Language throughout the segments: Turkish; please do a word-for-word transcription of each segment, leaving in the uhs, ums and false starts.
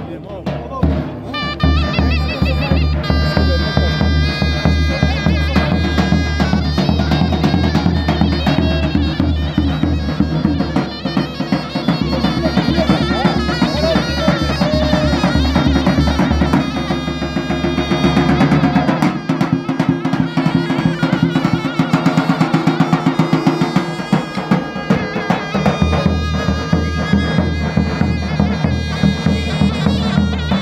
Thank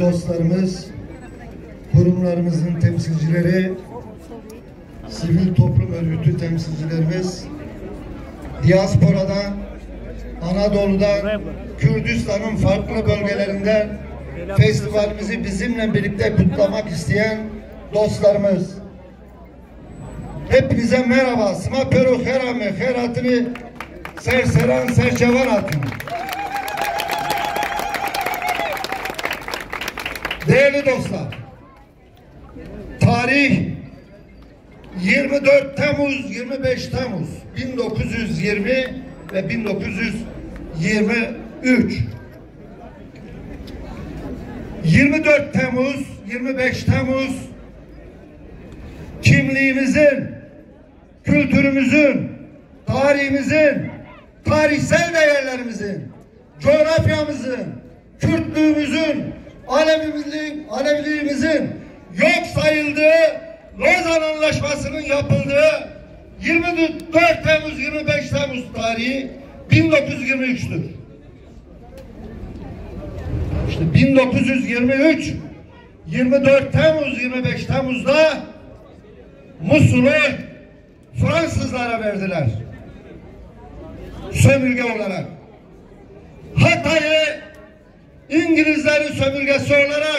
dostlarımız, kurumlarımızın temsilcileri, sivil toplum örgütü temsilcilerimiz, diasporadan, Anadolu'dan, Kürdistan'ın farklı bölgelerinden festivalimizi bizimle birlikte kutlamak isteyen dostlarımız. Hepinize merhaba. Sma peru herame heratını serseran serçevan atın. Değerli dostlar, tarih yirmi dört Temmuz, yirmi beş Temmuz bin dokuz yüz yirmi ve bin dokuz yüz yirmi üç. yirmi dört Temmuz, yirmi beş Temmuz kimliğimizin, kültürümüzün, tarihimizin, tarihsel değerlerimizin, coğrafyamızın, Kürtlüğümüzün, Alevimizin, Aleviliğimizin yok sayıldığı Lozan Anlaşması'nın yapıldığı yirmi dört Temmuz, yirmi beş Temmuz tarihi bin dokuz yüz yirmi üç'tür. İşte bin dokuz yüz yirmi üç, yirmi dört Temmuz, yirmi beş Temmuz'da Musul'u Fransızlara verdiler. Sömürge olarak. Hatay'ı İngilizlerin sömürgesi olarak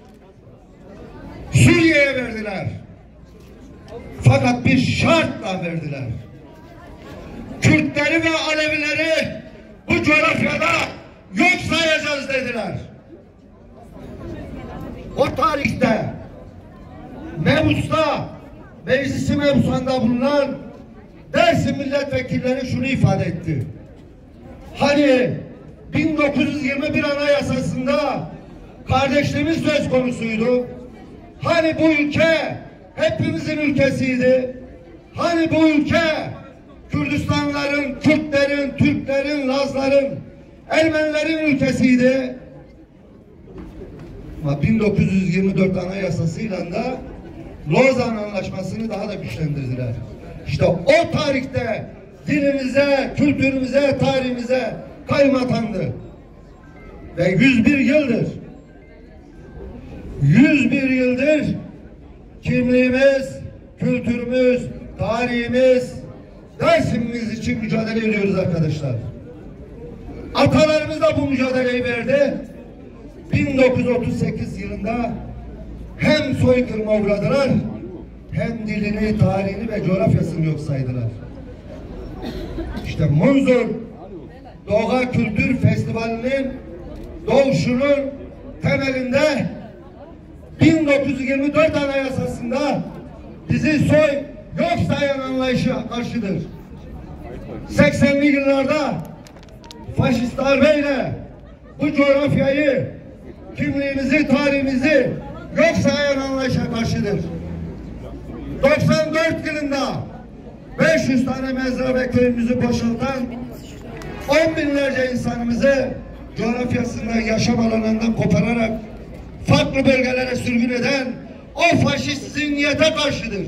Suriye'ye verdiler. Fakat bir şartla verdiler. Kürtleri ve Alevileri bu coğrafyada yok sayacağız dediler. O tarihte mebusta, meclisi mebusunda bulunan Dersim milletvekilleri şunu ifade etti. Hani bin dokuz yüz yirmi bir Anayasası'nda kardeşliğimiz söz konusuydu. Hani bu ülke hepimizin ülkesiydi. Hani bu ülke Kürdistanların, Kürtlerin, Türklerin, Lazların, Ermenilerin ülkesiydi. Ama bin dokuz yüz yirmi dört Anayasası'yla da Lozan Anlaşması'nı daha da güçlendirdiler. İşte o tarihte dinimize, kültürümüze, tarihimize kayyum atandı. Ve yüz bir yıldır yüz bir yıldır kimliğimiz, kültürümüz, tarihimiz, Dersim'imiz için mücadele ediyoruz arkadaşlar. Atalarımız da bu mücadeleyi verdi. bin dokuz yüz otuz sekiz yılında hem soykırıma uğradılar, hem dilini, tarihini ve coğrafyasını yok saydılar. İşte Munzur Doğa Kültür Festivali'nin doğuşunun temelinde bin dokuz yüz yirmi dört Anayasası'nda bizi soy yok sayan anlayışı karşıdır. seksenli yıllarda faşist darbeyle bu coğrafyayı, kimliğimizi, tarihimizi yok sayan anlayışa karşıdır. doksan dört yılında beş yüz tane mezra ve köyümüzü boşaltan on binlerce insanımızı coğrafyasından, yaşam alanından kopararak farklı bölgelere sürgün eden o faşist zihniyete karşıdır.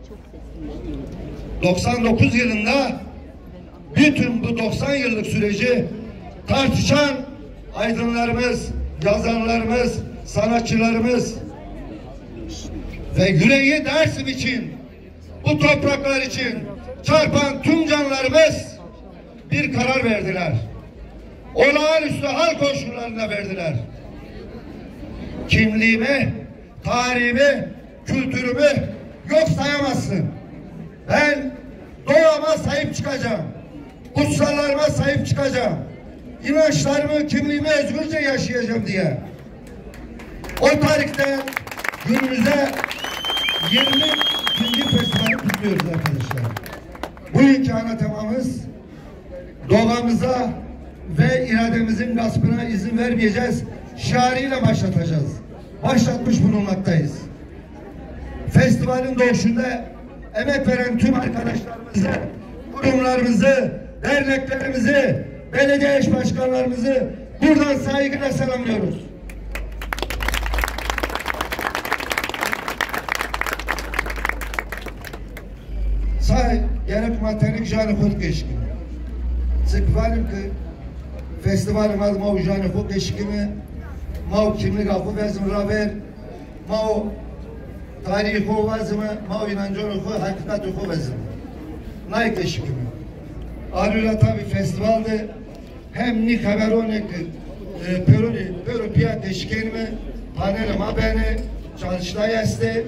doksan dokuz yılında bütün bu doksan yıllık süreci tartışan aydınlarımız, yazarlarımız, sanatçılarımız ve yüreği Dersim için, bu topraklar için çarpan tüm canlarımız bir karar verdiler. Olağanüstü hal koşullarına verdiler. Kimliğimi, tarihimi, kültürümü yok sayamazsın. Ben doğama sahip çıkacağım. Kutsallarıma sahip çıkacağım. İnançlarımı, kimliğimi özgürce yaşayacağım diye. O tarihte günümüze yirmi ikinci festivali kutluyoruz arkadaşlar. Bugünkü ana temamız doğamıza ve irademizin gaspına izin vermeyeceğiz şiarıyla başlatacağız. Başlatmış bulunmaktayız. Festivalin doğuşunda emek veren tüm arkadaşlarımızı, kurumlarımızı, derneklerimizi, belediye eş başkanlarımızı buradan saygıyla selamlıyoruz. Say gerek materik janı kod geçkin. Sıkıvalim ki festivalim adıma o janı kod geçkini Mau kimlik akı vezim raver, mau tarihi vezimi, mau inancı oku, hakikat oku vezimi. Naik eşikimi. Arıyla tabi festivalde hem ni haberonek peroni peropiyat eşikenimi panelim haberi çalıştay este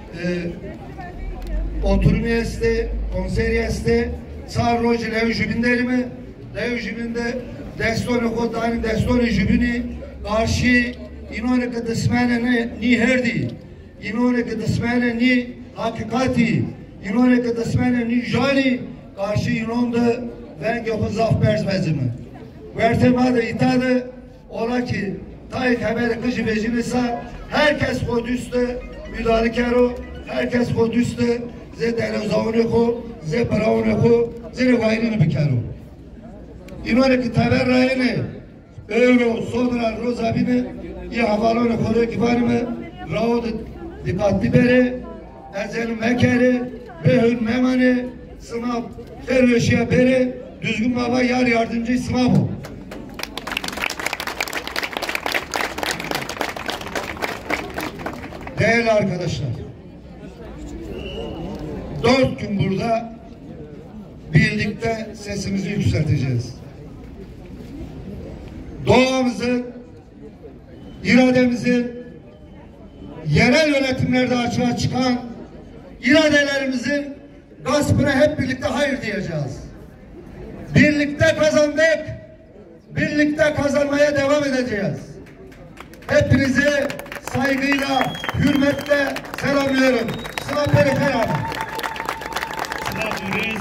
oturum este konser este sağ roji lev jübinderimi lev jübinde destonu kodani destonu jübini karşı inone ke desmene ni herdi inone ke desmene ni hakikati inone ke desmene ni jani karşı inonda ben yapı zafper vezimi vertemada itadı ola ki tayik haberi kışı becimisa herkes kodüstü müdahale kero herkes kodüstü ze televizyon ko ze braun ko ze rivayını bikero inore ki taber rayını euro sonra rozabine ya havalonu koru kibarımı raud dikkatli bere ezel mekere behün memane sınav teröşiye bere düzgün baba yar yardımcı sınav bu. Değerli arkadaşlar, dört gün burada birlikte sesimizi yükselteceğiz. Doğamızı, irademizi, yerel yönetimlerde açığa çıkan iradelerimizin gaspına hep birlikte hayır diyeceğiz. Birlikte kazandık, birlikte kazanmaya devam edeceğiz. Hepinizi saygıyla, hürmetle selamlıyorum. Sıla Perifer abi. Sıla dürüz,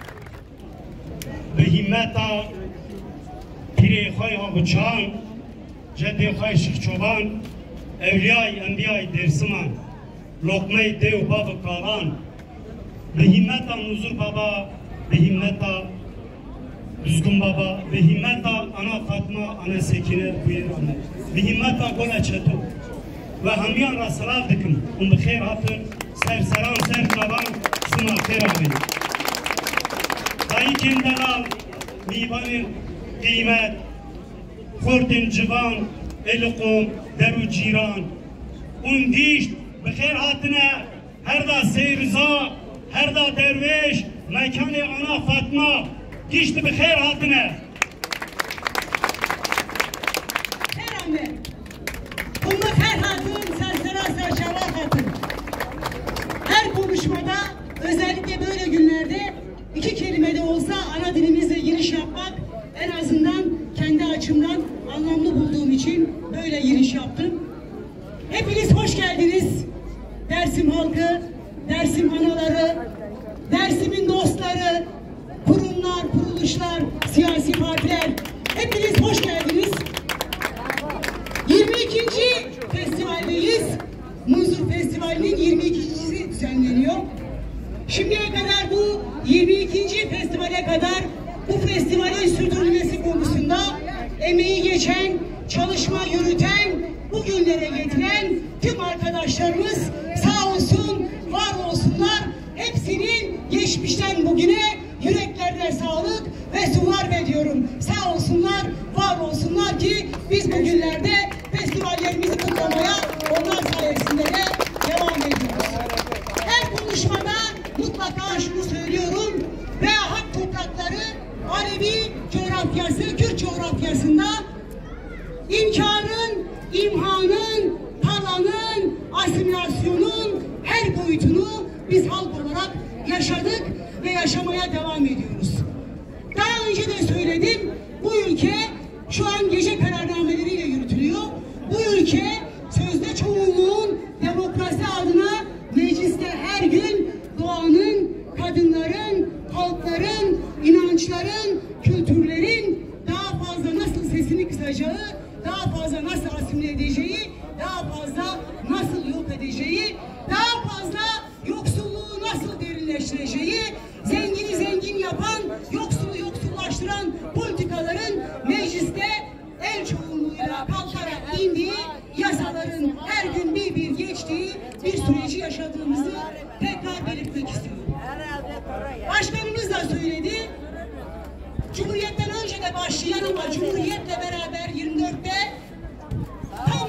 به himmeta piri khay avuçan, ceddi khay şıkçoban, evliyay enbiyay dersiman, lokmay dev babı kalan, به himmeta Nuzur baba, به himmeta Düzgün baba, به himmeta ana Fatma, ana Sekine, buyur ana, به himmeta Gola Çeto. Ve hamiyan rastlav dikim, um bixeyr hatır, ser selam, ser kaban, sınav xeyr abi. Dayı kendelal, mibanın kıymet, Kurdin civan, elikum, deru ciran. Un dişt, bixeyr hatine, her da seyriza, her da derviş, mekanı ana Fatma, dişti bixeyr hatine. Herhalde. Umut her hatun, sersera serşava hatun. Her konuşmada, özellikle böyle günlerde iki kelime de olsa ana dilimizle giriş yapmak en azından kendi açımdan anlamlı bulduğum için böyle giriş yaptım. Hepiniz hoş geldiniz. Dersim halkı, Dersim anaları, Dersim'in dostları, kurumlar, kuruluşlar, siyasi partiler. Hepiniz hoş geldiniz. yirmi ikinci festivaldeyiz. Munzur Festivali'nin yirmi ikincisi düzenleniyor. Şimdiye kadar bu yirmi ikinci festivale kadar bu festivalin sürdürülmesi konusunda emeği geçen, çalışma yürüten, bugünlere getiren tüm arkadaşlarımız sağ olsun, var olsunlar. Hepsinin geçmişten bugüne yüreklerine sağlık ve sular veriyorum. Sağ olsunlar, var olsunlar ki biz bugünlerde festivallerimizi kutlamaya onlar sayesinde de devam ediyoruz. Her konuşmada mutlaka şunu söylüyorum. Veya hak toprakları Alevi coğrafyası, Kürt coğrafyasında imkanın, imhanın, talanın, asimilasyonun her boyutunu biz halk olarak yaşadık ve yaşamaya devam ediyoruz. Daha önce de söyledim, bu ülke şu an gece kararnameleriyle yürütülüyor. Bu ülke sözde çoğunluğun demokrasi adına mecliste her gün doğanın, kadınların, halkların, inançların, kültürlerin daha fazla nasıl sesini kısacağı, daha fazla nasıl asimile edeceği, daha fazla nasıl yok edeceği, daha fazla yoksulluğu nasıl derinleştireceği, zengini zengin yapan, yoksulu yoksullaştıran politikaların mecliste el çoğunluğuyla kalkarak indiği, yasaların her gün bir bir geçtiği bir süreci yaşadığımızı tekrar belirtmek istiyorum. Başkanımız da söyledi, Cumhuriyet'ten önce de başlayan ama Cumhuriyet'le beraber yirmi dörtte tam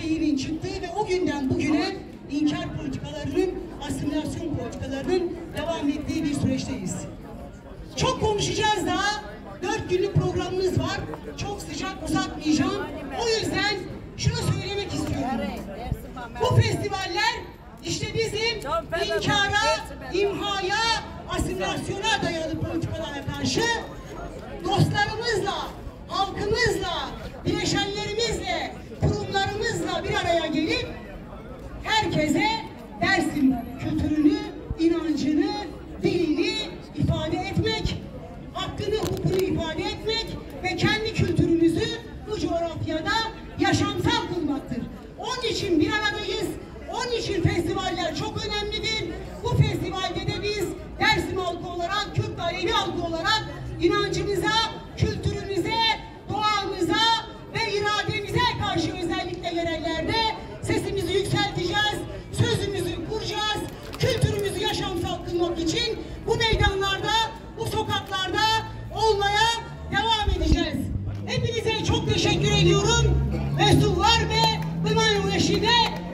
tarihinin çıktığı ve o günden bugüne inkar politikalarının, asimilasyon politikalarının devam ettiği bir süreçteyiz. Çok konuşacağız daha. Dört günlük programımız var. Çok sıcak, uzatmayacağım. O yüzden şunu söylemek istiyorum. Bu festivaller işte bizim inkara, imhaya, asimilasyona dayalı politikalara karşı dostlarımızla, halkımızla, bileşenlerimizle, kurumlarımızla bir araya gelip herkese Dersim kültürünü, inancını, dilini ifade etmek, hakkını, hukukunu ifade etmek ve kendi kültürümüzü bu coğrafyada yaşamsal kılmaktır. Onun için bir aradayız. Onun için festivaller çok önemlidir. Bu festivalde de biz Dersim halkı olarak, Kürt Alevi halkı olarak inancımıza, kültürümüze, doğamıza ve irademize karşı özellikle yerellerde sesimizi yükselteceğiz, sözümüzü kuracağız, kültürümüzü yaşamsal kılmak için bu meydanlarda, bu sokaklarda olmaya devam edeceğiz. Hepinize çok teşekkür ediyorum. Resullar ve Hımayun Reşide